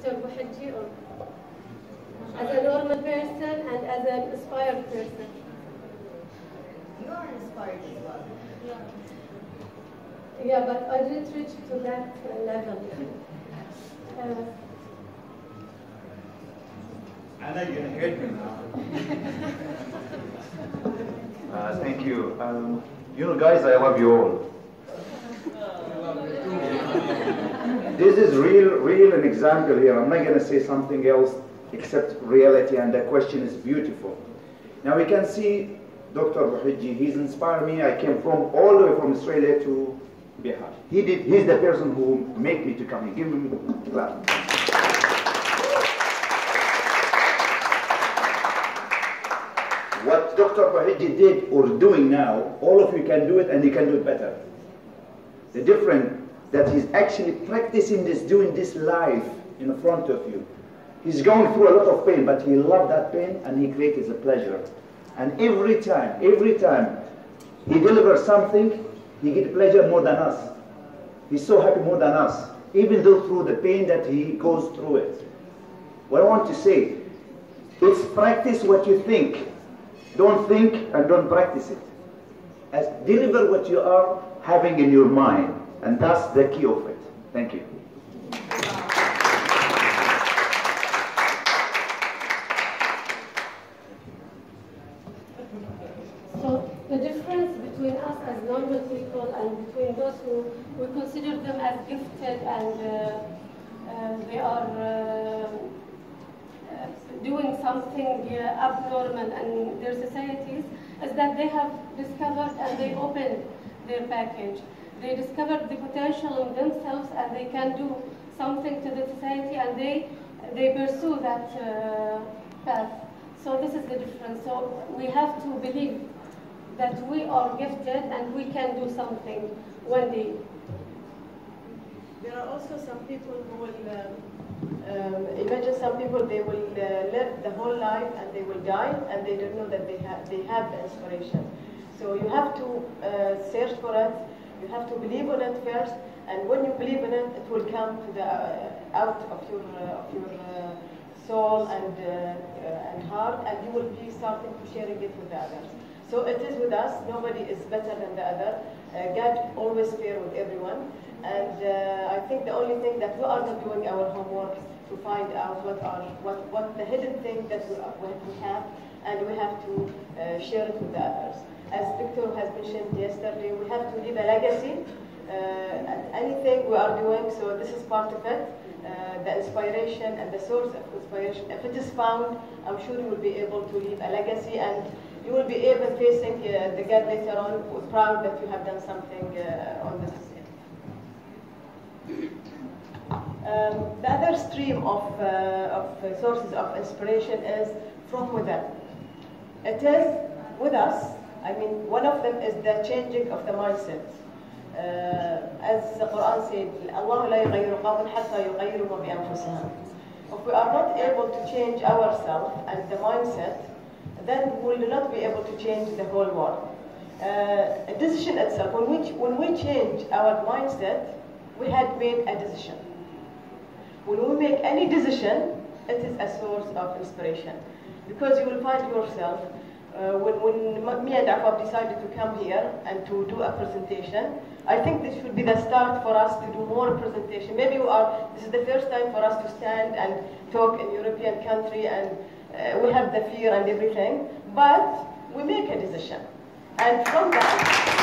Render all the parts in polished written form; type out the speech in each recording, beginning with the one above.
Dr. Buhidji, or as a normal person and as an inspired person? You are inspired as well. Yeah, but I didn't reach to that level. Anna, you're gonna hurt me now. Thank you. You know, guys, I love you all. This is real an example here. I'm not going to say something else except reality, and the question is beautiful. Now we can see Dr. Buhidji, he's inspired me. I came from all the way from Australia to Bihar. He's the person who made me to come here. Give him a clap. What Dr. Buhidji did or doing now, all of you can do it, and you can do it better. The difference that he's actually practicing this, doing this live in front of you. He's going through a lot of pain, but he loved that pain and he creates a pleasure. And every time he delivers something, he gets pleasure more than us. He's so happy more than us, even though through the pain that he goes through it. What I want to say, it's practice what you think. Don't think and don't practice it. As deliver what you are having in your mind. And that's the key of it. Thank you. So the difference between us as normal people and between those who we consider them as gifted and they are doing something abnormal in their societies is that they have discovered and they opened their package. They discovered the potential in themselves and they can do something to the society, and they pursue that path. So this is the difference. So we have to believe that we are gifted and we can do something one day. There are also some people who will, imagine some people, they will live the whole life and they will die and they don't know that they have the inspiration. So you have to search for it. You have to believe in it first, and when you believe in it, it will come to the out of your soul and heart, and you will be starting to sharing it with the others. So it is with us. Nobody is better than the other. God always fair with everyone, and I think the only thing that we are not doing our homework to find out what the hidden thing that we have, and we have to share it with the others. As Victor has mentioned yesterday, we have to leave a legacy. Anything we are doing, so this is part of it. The inspiration and the source of inspiration, if it is found, I'm sure you will be able to leave a legacy, and you will be able facing the God later on, proud that you have done something on this. The other stream of sources of inspiration is from within. It is with us. I mean, one of them is the changing of the mindset. As the Quran said, Allah لا يغير قوما حتى يغيروا ما بأنفسهم. If we are not able to change ourselves and the mindset, then we will not be able to change the whole world. A decision itself, when we change our mindset, we had made a decision. When we make any decision, it is a source of inspiration. Because you will find yourself, when me and Afab decided to come here and to do a presentation, I think this should be the start for us to do more presentation. Maybe this is the first time for us to stand and talk in European country, and we have the fear and everything, but we make a decision. And from that,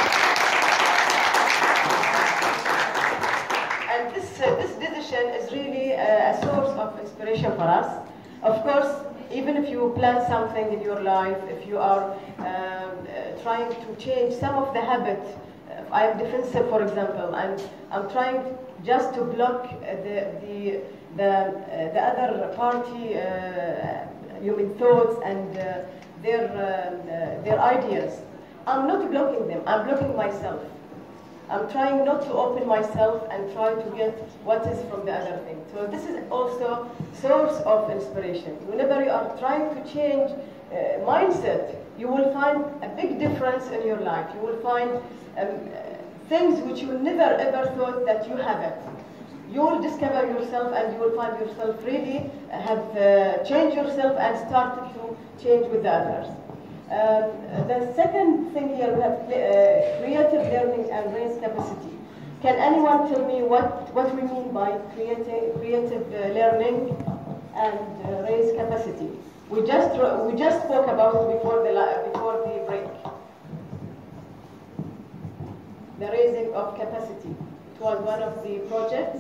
and this decision is really a source of inspiration for us. Of course, even if you plan something in your life, if you are trying to change some of the habits, I am defensive, for example, and I'm trying just to block the other party human thoughts and their ideas. I'm not blocking them. I'm blocking myself. I'm trying not to open myself and try to get what is from the other thing. So this is also source of inspiration. Whenever you are trying to change mindset, you will find a big difference in your life. You will find things which you never ever thought that you have it. you will discover yourself and you will find yourself really have changed yourself and started to change with the others. The second thing here, we have creative learning and raise capacity. Can anyone tell me what we mean by creative learning and raise capacity? We just spoke about it before the break. The raising of capacity. It was one of the projects.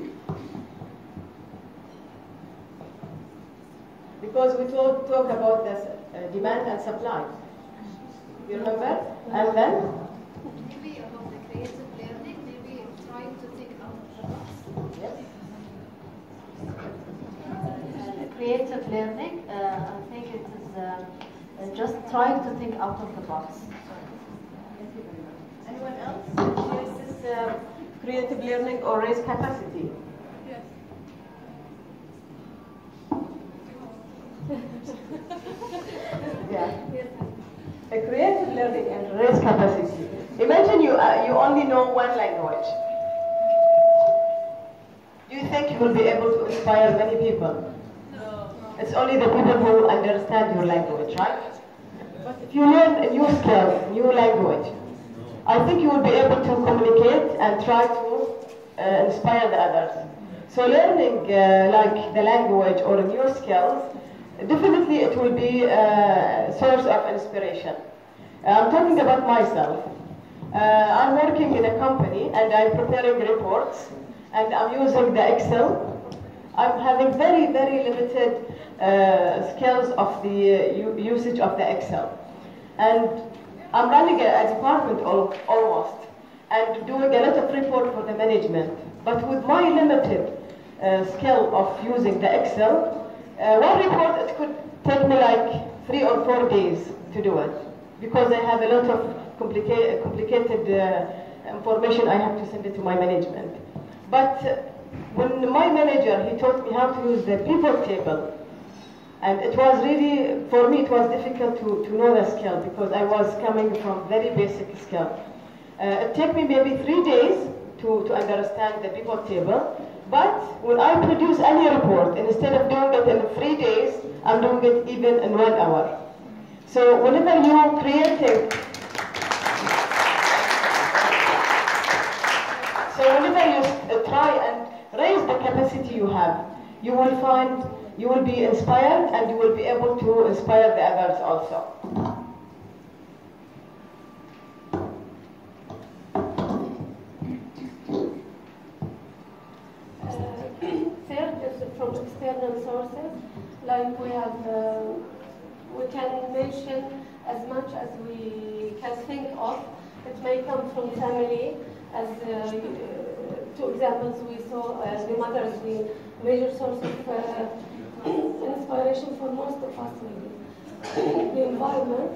Because we talk about this demand and supply. You remember? And then? Maybe about the creative learning, maybe trying to think out of the box. Yes. Creative learning, I think it is just trying to think out of the box. Anyone else? Yes, this creative learning or raise capacity. Yes. Yeah. A creative learning and raise capacity. Imagine you only know one language. Do you think you will be able to inspire many people? No. It's only the people who understand your language, right? But if you learn a new skill, new language, I think you will be able to communicate and try to inspire the others. So learning like the language or new skills, definitely it will be a source of inspiration. I'm talking about myself. I'm working in a company and I'm preparing reports and I'm using the Excel. I'm having very, very limited skills of the usage of the Excel. And I'm running a department almost and doing a lot of report for the management. But with my limited skill of using the Excel, one report, it could take me like 3 or 4 days to do it because I have a lot of complicated information I have to send it to my management. But when my manager, he taught me how to use the pivot table, and it was really, for me, it was difficult to know the skill because I was coming from very basic skill. It took me maybe 3 days to understand the pivot table. But when I produce any report, instead of doing it in 3 days, I'm doing it even in 1 hour. So whenever you're creating, you try and raise the capacity you have, you will find, you will be inspired and you will be able to inspire the others also. Third is from external sources, like we can mention as much as we can think of. It may come from family, as 2 examples we saw. The mother is the major source of inspiration for most of us, maybe. The environment.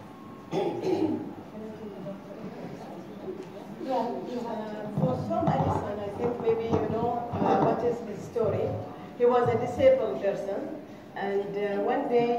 Yeah, you have. For Sir Edison, I think maybe you know what is his story. He was a disabled person, and one day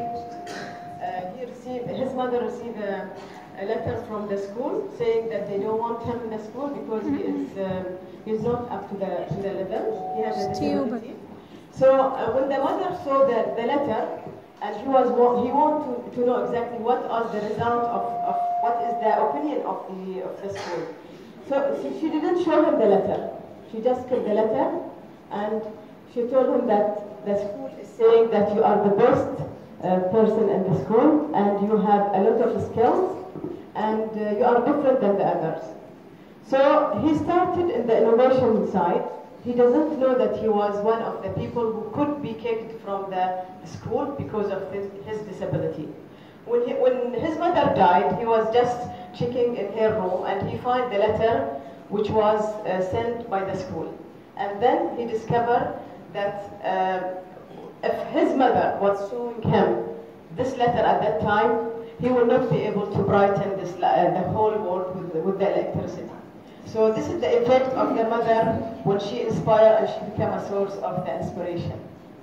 his mother received a letter from the school saying that they don't want him in the school because he is not up to the level. He has a disability. So when the mother saw the letter, and he wanted to know exactly what was the result of what is the opinion of the school. So she didn't show him the letter. She just kept the letter, and she told him that the school is saying that you are the best person in the school, and you have a lot of skills, and you are different than the others. So he started in the innovation side. He doesn't know that he was one of the people who could be kicked from the school because of his disability. When his mother died, he was just checking in her room and he found the letter which was sent by the school. And then he discovered that if his mother was showing him this letter at that time, he would not be able to brighten the whole world with the electricity. So this is the effect of the mother when she inspired and she became a source of the inspiration.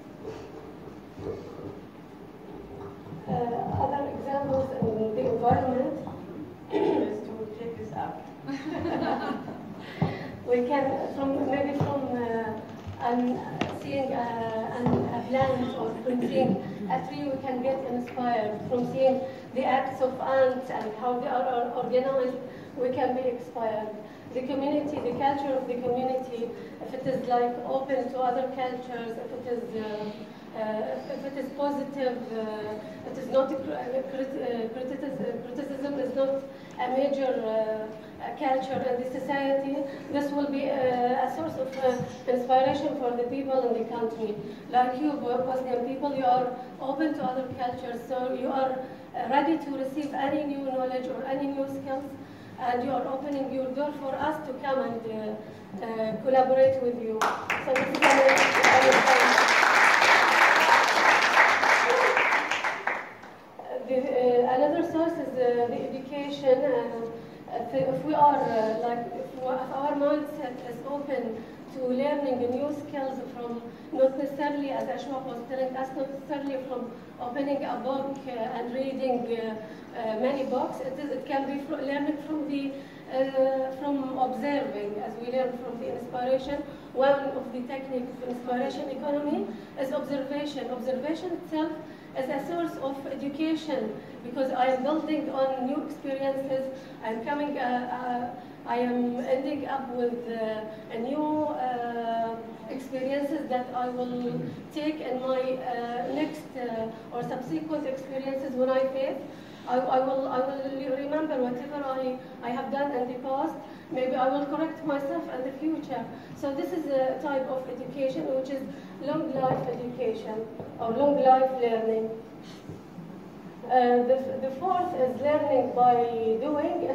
Other examples in the environment Is to take this up. We can, maybe from seeing a plant or from seeing a tree, we can get inspired. From seeing the acts of ants and how they are organized, we can be inspired. The community, the culture of the community, if it is like open to other cultures, if it is positive, it is not criticism is not a major culture in the society. This will be a source of inspiration for the people in the country. Like you, Bosnian people, you are open to other cultures, so you are ready to receive any new knowledge or any new skills, and you are opening your door for us to come and collaborate with you. So this is another source is the education. If we are if our mindset is open to learning new skills from, not necessarily, as Ashwaq was telling us, not necessarily from opening a book and reading many books. It can be learning from observing, as we learn from the inspiration. One of the techniques of inspiration economy is observation. Observation itself is a source of education, because I am building on new experiences. I am ending up with a new experiences that I will take in my next or subsequent experiences when I face. I will remember whatever I have done in the past. Maybe I will correct myself in the future. So this is a type of education which is long life education or long life learning. The fourth is learning by doing.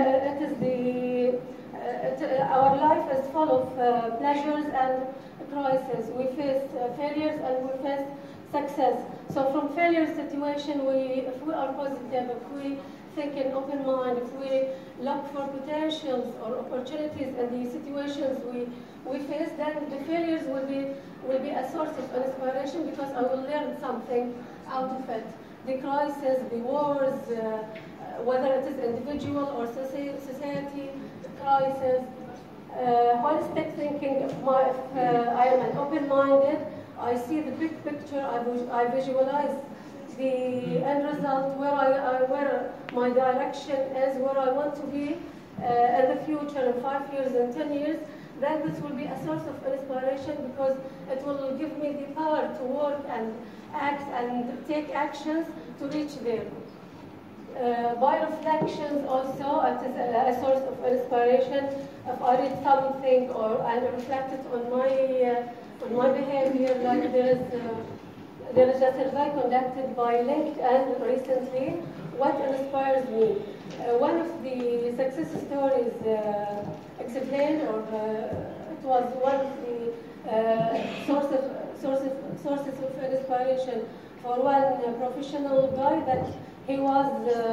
Our life is full of pleasures and crises. We face failures and we face success. So from failure situation, if we are positive, if we think in open mind, if we look for potentials or opportunities in the situations we face, then the failures will be a source of inspiration, because I will learn something out of it. The crisis, the wars, whether it is individual or society crisis. Holistic thinking, if I am an open-minded, I see the big picture, I visualize the end result, where my direction is, where I want to be in the future, in 5 years, in 10 years, then this will be a source of inspiration, because it will give me the power to work and act and take actions to reach there. By reflections also, it is a source of inspiration. If I read something and reflect it on my behavior, like there is a survey conducted by LinkedIn recently, what inspires me. One of the success stories explained, or it was one of the sources of inspiration for one professional guy, that he was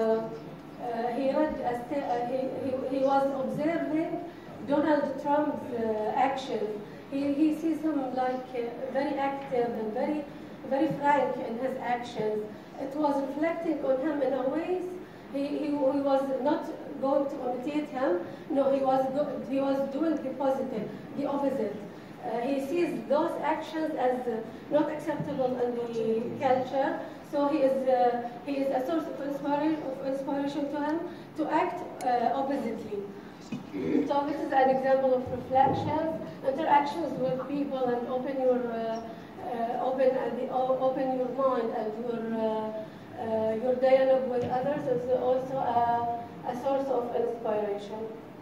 observing Donald Trump's actions. He sees him like very active and very frank in his actions. It was reflecting on him in a ways he was not going to imitate him. No, he was doing the positive, the opposite. He sees those actions as not acceptable in the culture. So he is a source of inspiration to him to act oppositely. So this is an example of reflections, interactions with people, and open your mind, and your dialogue with others is also a source of inspiration.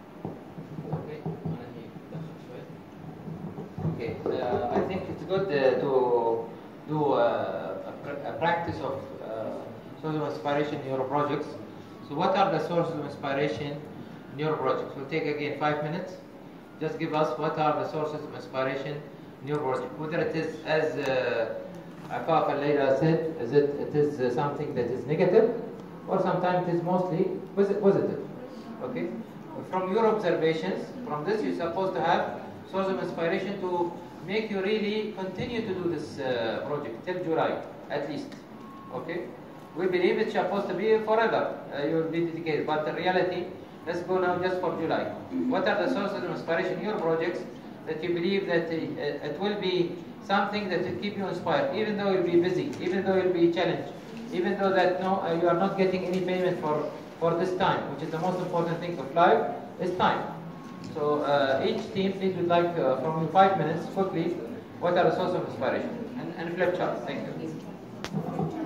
Okay, I think it's good to do a practice of sources of inspiration in your projects. So what are the sources of inspiration in your projects? We'll take again 5 minutes. Just give us what are the sources of inspiration in your project. Whether it is, as Afaf al-Layla said, it is something that is negative, or sometimes it is mostly positive. Okay? From your observations, from this you're supposed to have source of inspiration to make you really continue to do this project till July, at least. Okay? We believe it's supposed to be forever. You will be dedicated, but in reality, Let's go now just for July. What are the sources of inspiration in your projects that you believe that it will be something that will keep you inspired, even though you'll be busy, even though you'll be challenged, even though that you are not getting any payment for this time, which is the most important thing of life, is time. So each team, please would like from you 5 minutes quickly. What are the sources of inspiration? And flip chart. Thank you.